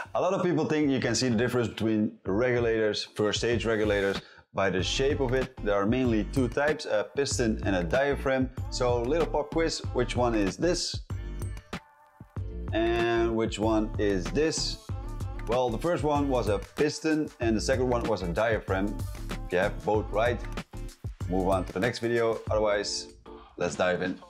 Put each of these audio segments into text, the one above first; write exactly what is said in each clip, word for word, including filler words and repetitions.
A lot of people think you can see the difference between regulators, first stage regulators, by the shape of it. There are mainly two types, a piston and a diaphragm. So little pop quiz, which one is this? And which one is this? Well, the first one was a piston and the second one was a diaphragm. If you have both right, move on to the next video. Otherwise, let's dive in.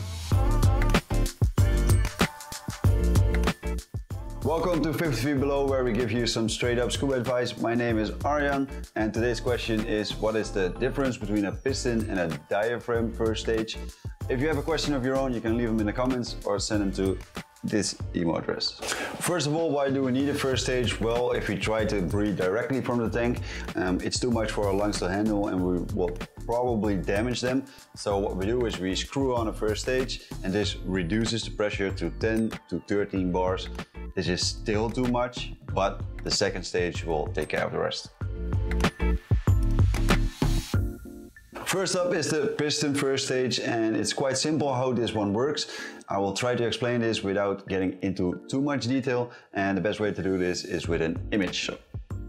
Welcome to fifty feet Below, where we give you some straight up scuba advice. My name is Arjan and today's question is, what is the difference between a piston and a diaphragm first stage? If you have a question of your own, you can leave them in the comments or send them to this email address. First of all, why do we need a first stage? Well, if we try to breathe directly from the tank, um, it's too much for our lungs to handle and we will probably damage them. So what we do is we screw on a first stage and this reduces the pressure to ten to thirteen bars. This is still too much, but the second stage will take care of the rest. First up is the piston first stage, and it's quite simple how this one works. I will try to explain this without getting into too much detail, and the best way to do this is with an image. So,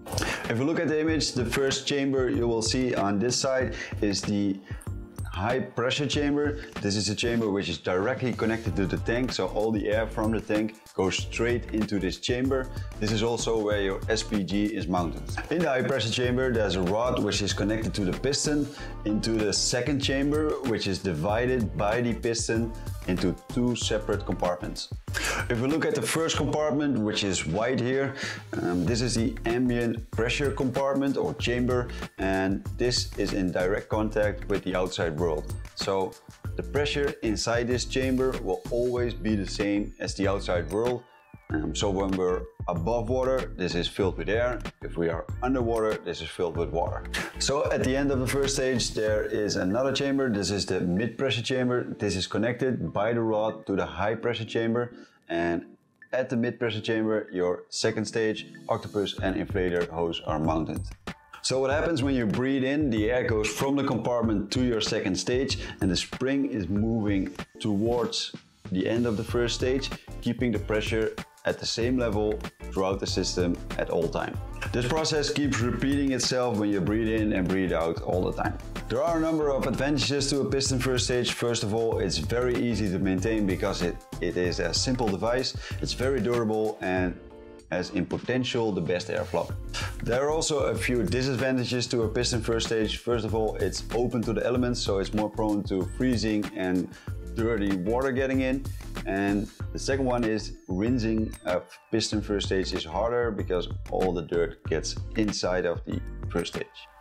if you look at the image, the first chamber you will see on this side is the high pressure chamber. This is a chamber which is directly connected to the tank, so all the air from the tank goes straight into this chamber. This is also where your S P G is mounted. In the high pressure chamber there's a rod which is connected to the piston into the second chamber, which is divided by the piston into two separate compartments. If we look at the first compartment, which is white here, um, this is the ambient pressure compartment or chamber, and this is in direct contact with the outside world. So the pressure inside this chamber will always be the same as the outside world. Um, so when we're above water, this is filled with air. If we are underwater, this is filled with water. So at the end of the first stage, there is another chamber. This is the mid-pressure chamber. This is connected by the rod to the high-pressure chamber. And at the mid-pressure chamber, your second stage, octopus and inflator hose are mounted. So what happens when you breathe in, the air goes from the compartment to your second stage and the spring is moving towards the end of the first stage, keeping the pressure at the same level throughout the system at all time. This process keeps repeating itself when you breathe in and breathe out all the time. There are a number of advantages to a piston first stage. First of all, it's very easy to maintain because it, it is a simple device. It's very durable and has in potential the best airflow. There are also a few disadvantages to a piston first stage. First of all, it's open to the elements, so it's more prone to freezing and dirty water getting in. And the second one is rinsing a piston first stage is harder because all the dirt gets inside of the first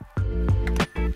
stage.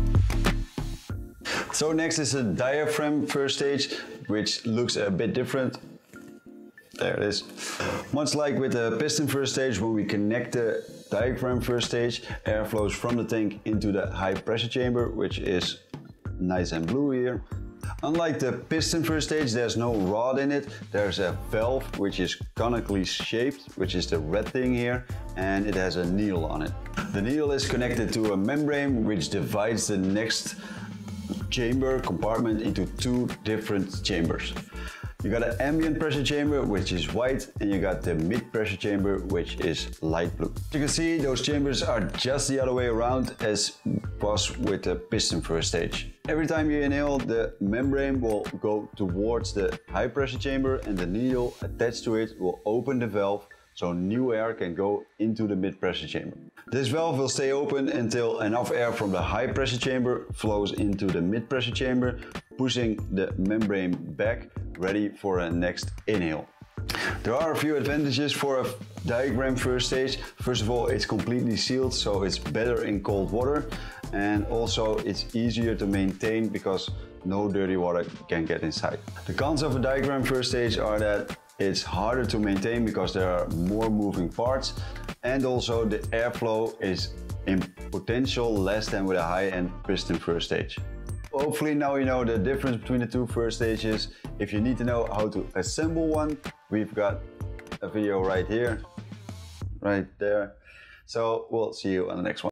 So next is a diaphragm first stage, which looks a bit different. There it is. Much like with the piston first stage, when we connect the diaphragm first stage, air flows from the tank into the high pressure chamber, which is nice and blue here. Unlike the piston first stage, there's no rod in it. There's a valve which is conically shaped, which is the red thing here, and it has a needle on it. The needle is connected to a membrane which divides the next chamber compartment into two different chambers. You got an ambient pressure chamber, which is white, and you got the mid-pressure chamber, which is light blue. You can see those chambers are just the other way around as was with the piston first stage. Every time you inhale, the membrane will go towards the high pressure chamber and the needle attached to it will open the valve so new air can go into the mid-pressure chamber. This valve will stay open until enough air from the high pressure chamber flows into the mid-pressure chamber, pushing the membrane back, ready for a next inhale. There are a few advantages for a diaphragm first stage. First of all, it's completely sealed, so it's better in cold water, and also it's easier to maintain because no dirty water can get inside. The cons of a diaphragm first stage are that it's harder to maintain because there are more moving parts, and also the airflow is in potential less than with a high-end piston first stage. Hopefully now you know the difference between the two first stages. If you need to know how to assemble one, we've got a video right here, right there. So we'll see you on the next one.